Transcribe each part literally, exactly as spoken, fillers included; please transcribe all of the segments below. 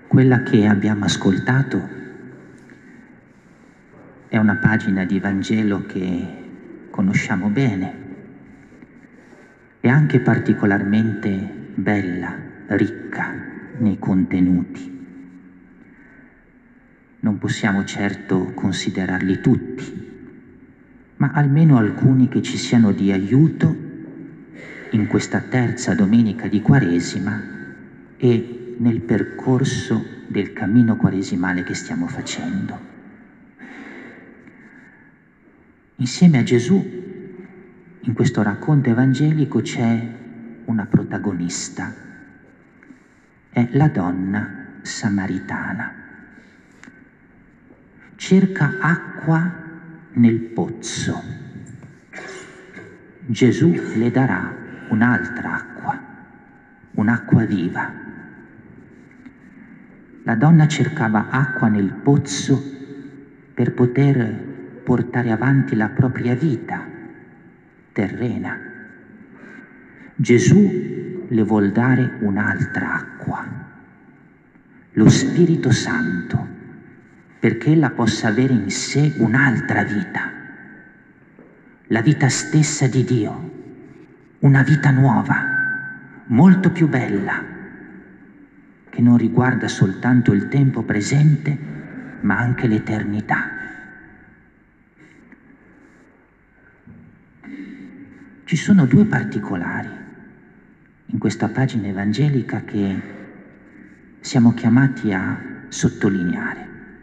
Quella che abbiamo ascoltato è una pagina di Vangelo che conosciamo bene, è anche particolarmente bella, ricca nei contenuti. Non possiamo certo considerarli tutti, ma almeno alcuni che ci siano di aiuto in questa terza domenica di Quaresima e nel percorso del cammino quaresimale che stiamo facendo. Insieme a Gesù, in questo racconto evangelico, c'è una protagonista, è la donna samaritana. Cerca acqua nel pozzo. Gesù le darà un'altra acqua, un'acqua viva. La donna cercava acqua nel pozzo per poter portare avanti la propria vita terrena. Gesù le vuol dare un'altra acqua, lo Spirito Santo, perché ella possa avere in sé un'altra vita, la vita stessa di Dio, una vita nuova, molto più bella, che non riguarda soltanto il tempo presente, ma anche l'eternità. Ci sono due particolari in questa pagina evangelica che siamo chiamati a sottolineare.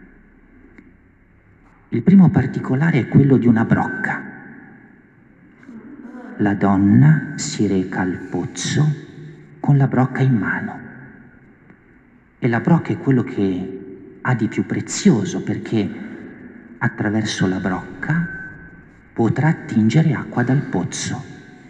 Il primo particolare è quello di una brocca. La donna si reca al pozzo con la brocca in mano. E la brocca è quello che ha di più prezioso, perché attraverso la brocca potrà attingere acqua dal pozzo.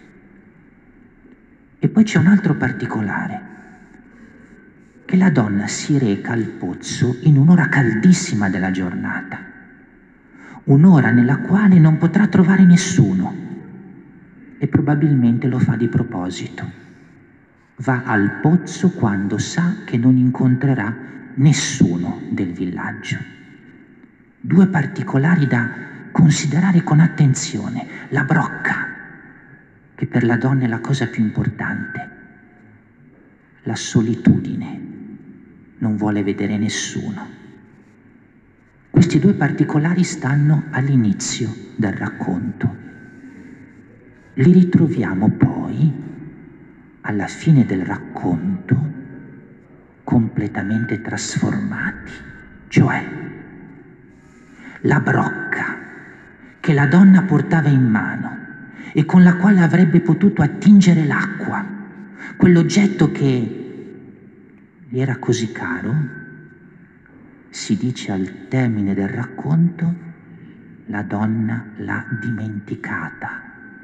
E poi c'è un altro particolare, che la donna si reca al pozzo in un'ora caldissima della giornata, un'ora nella quale non potrà trovare nessuno, e probabilmente lo fa di proposito. Va al pozzo quando sa che non incontrerà nessuno del villaggio. Due particolari da considerare con attenzione: la brocca, che per la donna è la cosa più importante, la solitudine, non vuole vedere nessuno. Questi due particolari stanno all'inizio del racconto. Li ritroviamo poi alla fine del racconto completamente trasformati, cioè la brocca che la donna portava in mano e con la quale avrebbe potuto attingere l'acqua, quell'oggetto che gli era così caro, si dice al termine del racconto, la donna l'ha dimenticata.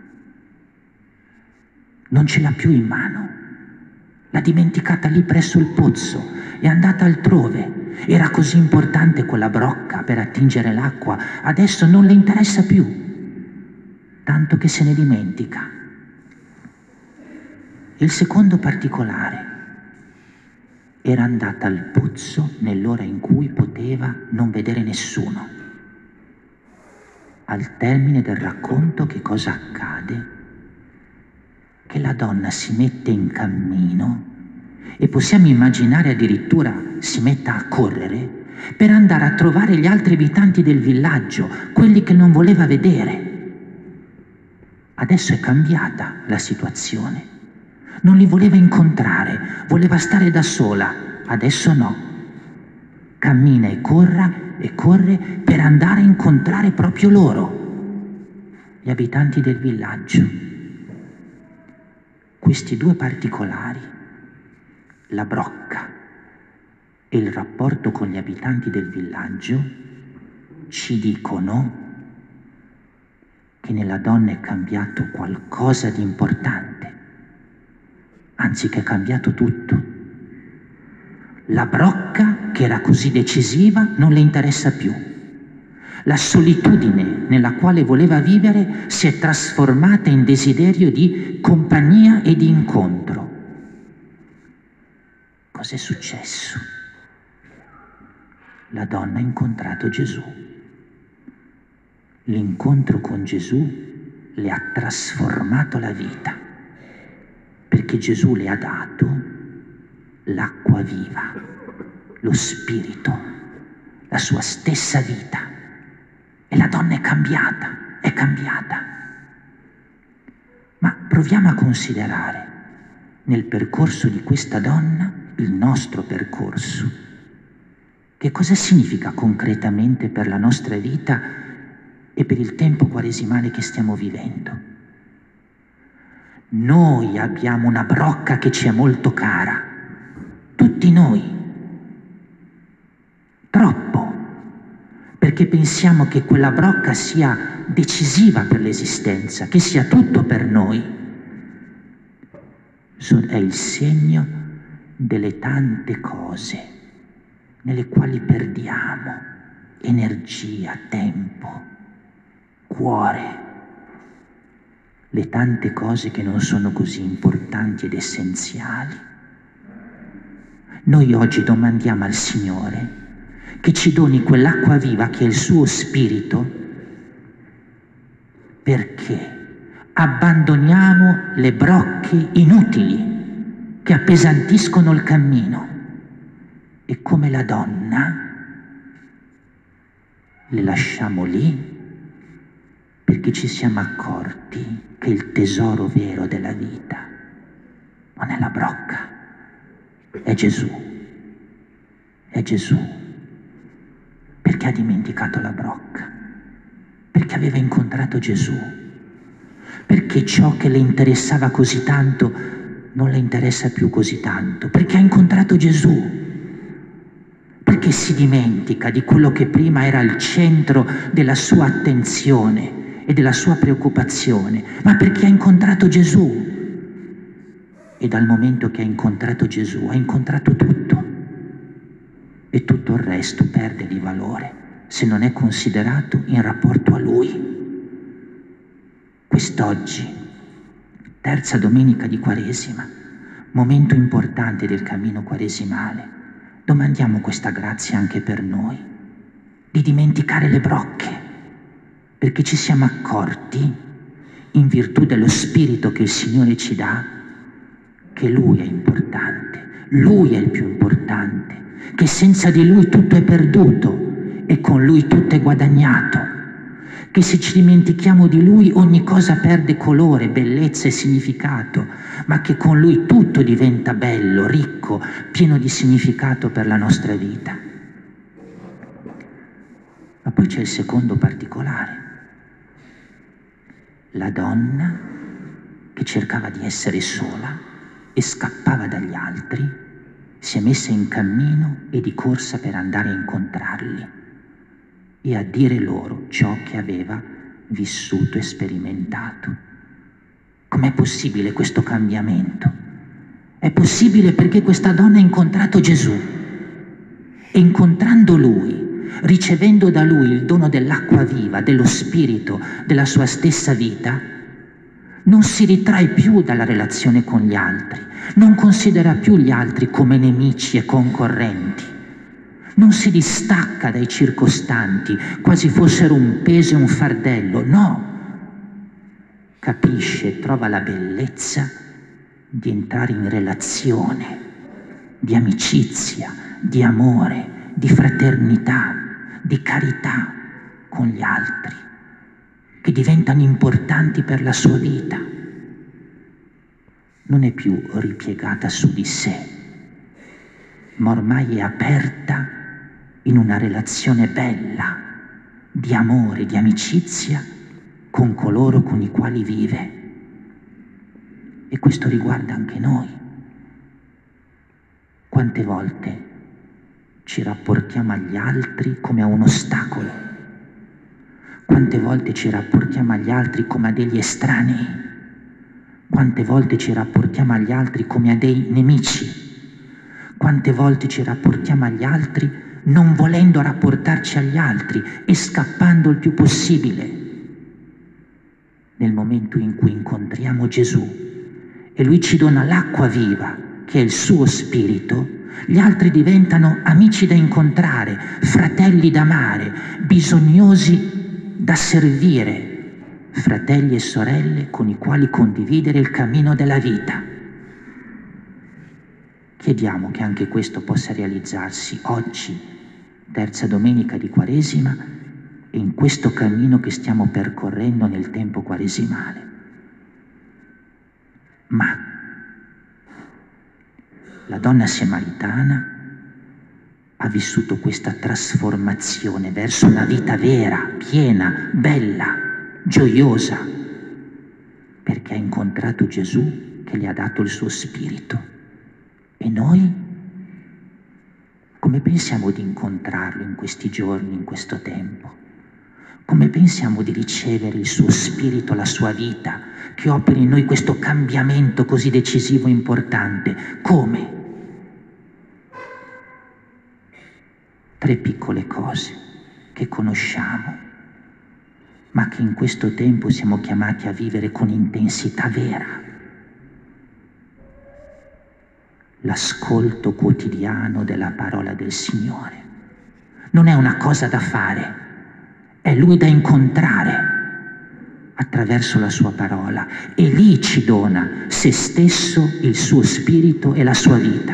Non ce l'ha più in mano, l'ha dimenticata lì presso il pozzo, è andata altrove. Era così importante quella brocca per attingere l'acqua, adesso non le interessa più, tanto che se ne dimentica. Il secondo particolare: era andata al pozzo nell'ora in cui poteva non vedere nessuno. Al termine del racconto che cosa accade? Che la donna si mette in cammino, e possiamo immaginare addirittura si metta a correre per andare a trovare gli altri abitanti del villaggio, quelli che non voleva vedere. Adesso è cambiata la situazione. Non li voleva incontrare, voleva stare da sola. Adesso no. Cammina e corra e corre per andare a incontrare proprio loro, gli abitanti del villaggio. Questi due particolari, la brocca e il rapporto con gli abitanti del villaggio, ci dicono che nella donna è cambiato qualcosa di importante, anzi che è cambiato tutto. La brocca, che era così decisiva, non le interessa più. La solitudine nella quale voleva vivere si è trasformata in desiderio di compagnia e di incontro. Cos'è successo? la donna ha incontrato Gesù. L'incontro con Gesù le ha trasformato la vita, perché Gesù le ha dato l'acqua viva, lo spirito, la sua stessa vita, e la donna è cambiata, è cambiata. Ma proviamo a considerare nel percorso di questa donna il nostro percorso. Che cosa significa concretamente per la nostra vita e per il tempo quaresimale che stiamo vivendo? Noi abbiamo una brocca che ci è molto cara, tutti noi, troppo, perché pensiamo che quella brocca sia decisiva per l'esistenza, che sia tutto per noi. È il segno delle tante cose nelle quali perdiamo energia, tempo, cuore, le tante cose che non sono così importanti ed essenziali. Noi oggi domandiamo al Signore che ci doni quell'acqua viva che è il suo spirito, perché abbandoniamo le brocche inutili che appesantiscono il cammino e come la donna le lasciamo lì perché ci siamo accorti che il tesoro vero della vita non è la brocca, è Gesù, è Gesù, perché ha dimenticato la brocca, perché aveva incontrato Gesù, perché ciò che le interessava così tanto non le interessa più così tanto, perché ha incontrato Gesù, perché si dimentica di quello che prima era al centro della sua attenzione e della sua preoccupazione, ma perché ha incontrato Gesù. E dal momento che ha incontrato Gesù, ha incontrato tutto, e tutto il resto perde di valore se non è considerato in rapporto a Lui. Quest'oggi, terza domenica di Quaresima, momento importante del cammino quaresimale, domandiamo questa grazia anche per noi, di dimenticare le brocche, perché ci siamo accorti, in virtù dello spirito che il Signore ci dà, che Lui è importante, Lui è il più importante, che senza di Lui tutto è perduto e con Lui tutto è guadagnato, che se ci dimentichiamo di Lui ogni cosa perde colore, bellezza e significato, ma che con Lui tutto diventa bello, ricco, pieno di significato per la nostra vita. Ma poi c'è il secondo particolare. La donna che cercava di essere sola e scappava dagli altri, si è messa in cammino e di corsa per andare a incontrarli e a dire loro ciò che aveva vissuto e sperimentato. Com'è possibile questo cambiamento? È possibile perché questa donna ha incontrato Gesù e incontrando Lui, ricevendo da Lui il dono dell'acqua viva, dello spirito, della sua stessa vita, non si ritrae più dalla relazione con gli altri, non considera più gli altri come nemici e concorrenti, non si distacca dai circostanti quasi fossero un peso e un fardello, no, capisce e trova la bellezza di entrare in relazione, di amicizia, di amore, di fraternità, di carità con gli altri, che diventano importanti per la sua vita. Non è più ripiegata su di sé, ma ormai è aperta in una relazione bella, di amore, di amicizia con coloro con i quali vive. E questo riguarda anche noi. Quante volte ci rapportiamo agli altri come a un ostacolo? Quante volte ci rapportiamo agli altri come a degli estranei? Quante volte ci rapportiamo agli altri come a dei nemici? Quante volte ci rapportiamo agli altri non volendo rapportarci agli altri e scappando il più possibile? Nel momento in cui incontriamo Gesù e Lui ci dona l'acqua viva, che è il suo spirito, Gli altri diventano amici da incontrare, fratelli da amare, bisognosi da servire, fratelli e sorelle con i quali condividere il cammino della vita. Chiediamo che anche questo possa realizzarsi oggi, terza domenica di Quaresima, e in questo cammino che stiamo percorrendo nel tempo quaresimale. Ma la donna samaritana ha vissuto questa trasformazione verso una vita vera, piena, bella, gioiosa, perché ha incontrato Gesù che le ha dato il suo spirito. E noi come pensiamo di incontrarlo in questi giorni, in questo tempo? Come pensiamo di ricevere il suo spirito, la sua vita, che operi in noi questo cambiamento così decisivo e importante? Come? Tre piccole cose che conosciamo, ma che in questo tempo siamo chiamati a vivere con intensità vera. L'ascolto quotidiano della parola del Signore. Non è una cosa da fare, è Lui da incontrare attraverso la sua parola, e lì ci dona se stesso, il suo spirito e la sua vita.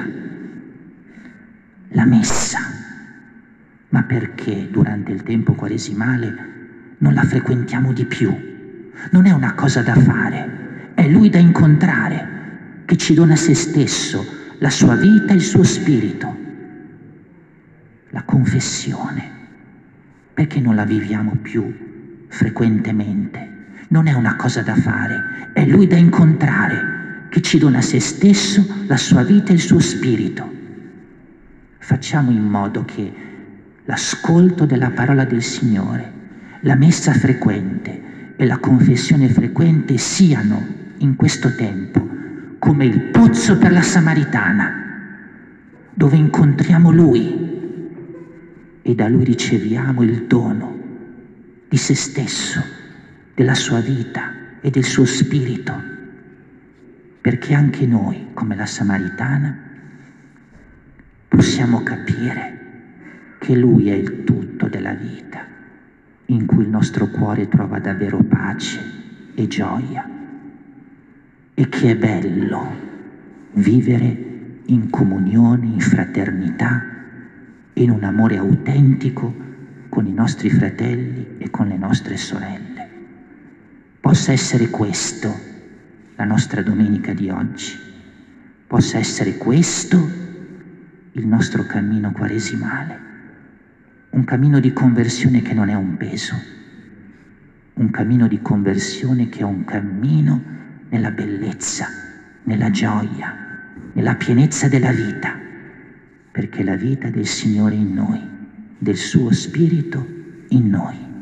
La messa. Ma perché durante il tempo quaresimale non la frequentiamo di più? Non è una cosa da fare, è Lui da incontrare, che ci dona se stesso, la sua vita e il suo spirito. La confessione. Perché non la viviamo più frequentemente? Non è una cosa da fare, è Lui da incontrare, che ci dona se stesso, la sua vita e il suo spirito. Facciamo in modo che l'ascolto della parola del Signore, la messa frequente e la confessione frequente siano in questo tempo come il pozzo per la Samaritana, dove incontriamo Lui e da Lui riceviamo il dono di se stesso, della sua vita e del suo spirito, perché anche noi, come la Samaritana, possiamo capire che Lui è il tutto della vita, in cui il nostro cuore trova davvero pace e gioia, e che è bello vivere in comunione, in fraternità, in un amore autentico con i nostri fratelli e con le nostre sorelle. Possa essere questo la nostra domenica di oggi, possa essere questo il nostro cammino quaresimale. Un cammino di conversione che non è un peso, un cammino di conversione che è un cammino nella bellezza, nella gioia, nella pienezza della vita, perché la vita del Signore in noi, del suo Spirito in noi.